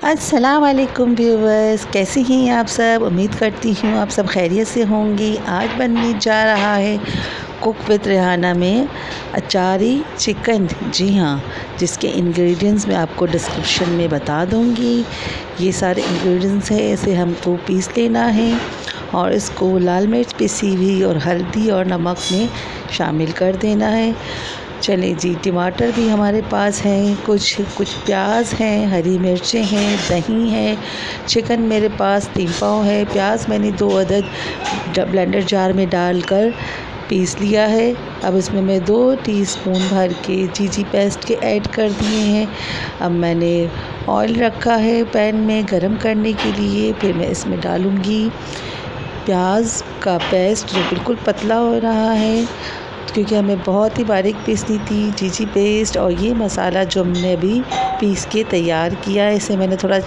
अस्सलाम वालेकुम व्यूवर्स, कैसे हैं आप सब। उम्मीद करती हूँ आप सब खैरियत से होंगी। आज बनने जा रहा है कुक विद रेहाना में अचारी चिकन। जी हाँ, जिसके इंग्रेडिएंट्स मैं आपको डिस्क्रिप्शन में बता दूँगी। ये सारे इंग्रेडिएंट्स हैं, इसे हमको पीस लेना है और इसको लाल मिर्च पिसी हुई और हल्दी और नमक में शामिल कर देना है। चले जी, टमाटर भी हमारे पास हैं, कुछ प्याज हैं, हरी मिर्चें हैं, दही है, चिकन मेरे पास 3 पाव है, प्याज मैंने 2 अदद ब्लेंडर जार में डालकर पीस लिया है। अब इसमें मैं 2 टीस्पून भर के जीजी पेस्ट के ऐड कर दिए हैं। अब मैंने ऑयल रखा है पैन में गरम करने के लिए, फिर मैं इसमें डालूँगी प्याज का पेस्ट जो बिल्कुल पतला हो रहा है, क्योंकि हमें बहुत ही बारीक पीसनी थी जीजी पेस्ट। और ये मसाला जो हमने अभी पीस के तैयार किया है, इसे मैंने थोड़ा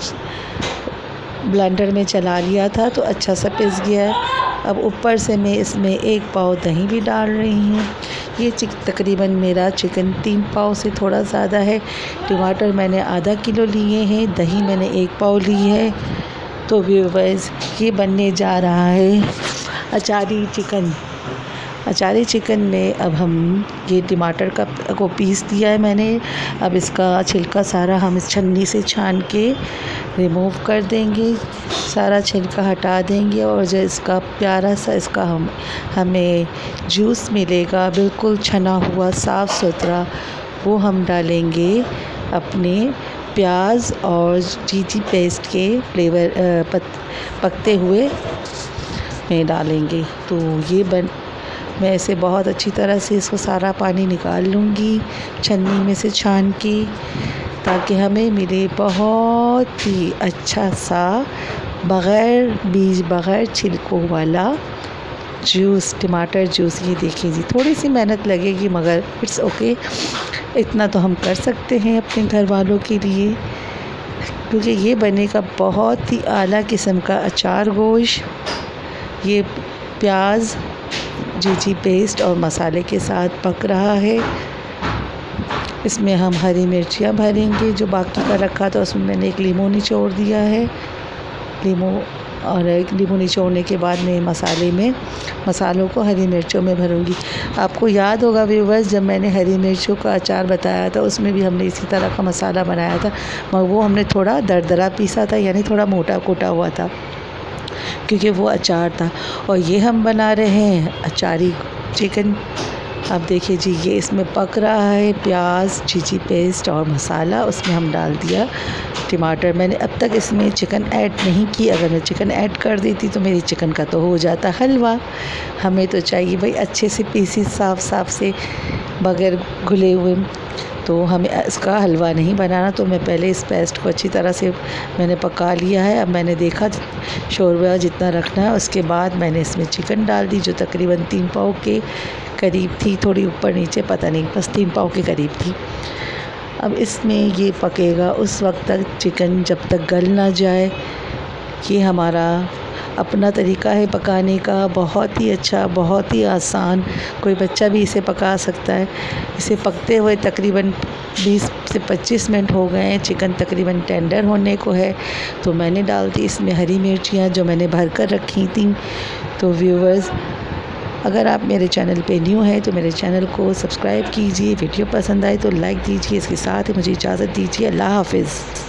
ब्लेंडर में चला लिया था तो अच्छा सा पिस गया है। अब ऊपर से मैं इसमें 1 पाव दही भी डाल रही हूँ। ये तकरीबन मेरा चिकन 3 पाव से थोड़ा ज़्यादा है। टमाटर मैंने आधा किलो लिए हैं, दही मैंने 1 पाव ली है। तो व्यूअर्स, ये बनने जा रहा है अचारी चिकन। अचारी चिकन में अब हम ये टमाटर को पीस दिया है मैंने। अब इसका छिलका सारा हम इस छन्नी से छान के रिमूव कर देंगे, सारा छिलका हटा देंगे। और जो इसका प्यारा सा हमें जूस मिलेगा बिल्कुल छना हुआ साफ़ सुथरा, वो हम डालेंगे अपने प्याज और जीजी पेस्ट के फ्लेवर पकते हुए में डालेंगे। तो ये मैं इसे बहुत अच्छी तरह से इसको सारा पानी निकाल लूँगी छन्नी में से छान के, ताकि हमें मिले बहुत ही अच्छा सा बग़ैर बीज बग़ैर छिलकों वाला जूस, टमाटर जूस। ये देखिए जी, थोड़ी सी मेहनत लगेगी मगर इट्स ओके, इतना तो हम कर सकते हैं अपने घर वालों के लिए, क्योंकि ये बनेगा बहुत ही आला किस्म का अचार गोश्त। ये प्याज जीजी पेस्ट और मसाले के साथ पक रहा है। इसमें हम हरी मिर्चियाँ भरेंगे, जो बाकी का रखा था उसमें मैंने 1 लीमू निचोड़ दिया है। लीमू निचोड़ने के बाद मैं मसालों को हरी मिर्चों में भरूंगी। आपको याद होगा व्यूवर्स, जब मैंने हरी मिर्चों का अचार बताया था उसमें भी हमने इसी तरह का मसाला बनाया था, मगर वो हमने थोड़ा दरदरा पीसा था, यानी थोड़ा मोटा कोटा हुआ था, क्योंकि वो अचार था। और ये हम बना रहे हैं अचारी चिकन। अब देखिए जी, ये इसमें पक रहा है प्याज, जीजी पेस्ट और मसाला। उसमें हम डाल दिया टमाटर। मैंने अब तक इसमें चिकन ऐड नहीं की, अगर मैं चिकन ऐड कर देती तो मेरी चिकन का तो हो जाता हलवा। हमें तो चाहिए भाई अच्छे से पीसी साफ से बगैर घुले हुए, तो हमें इसका हलवा नहीं बनाना। तो मैं पहले इस पेस्ट को अच्छी तरह से मैंने पका लिया है। अब मैंने देखा शोरबा जितना रखना है, उसके बाद मैंने इसमें चिकन डाल दी, जो तकरीबन 3 पाव के करीब थी, थोड़ी ऊपर नीचे पता नहीं, बस 3 पाव के करीब थी। अब इसमें ये पकेगा उस वक्त तक चिकन जब तक गल ना जाए। ये हमारा अपना तरीका है पकाने का, बहुत ही अच्छा, बहुत ही आसान, कोई बच्चा भी इसे पका सकता है। इसे पकते हुए तकरीबन 20 से 25 मिनट हो गए हैं, चिकन तकरीबन टेंडर होने को है। तो मैंने डाल दी इसमें हरी मिर्चियाँ जो मैंने भर कर रखी थी। तो व्यूवर्स, अगर आप मेरे चैनल पे न्यू हैं तो मेरे चैनल को सब्सक्राइब कीजिए, वीडियो पसंद आए तो लाइक दीजिए। इसके साथ ही मुझे इजाज़त दीजिए। अल्लाह हाफ़िज़।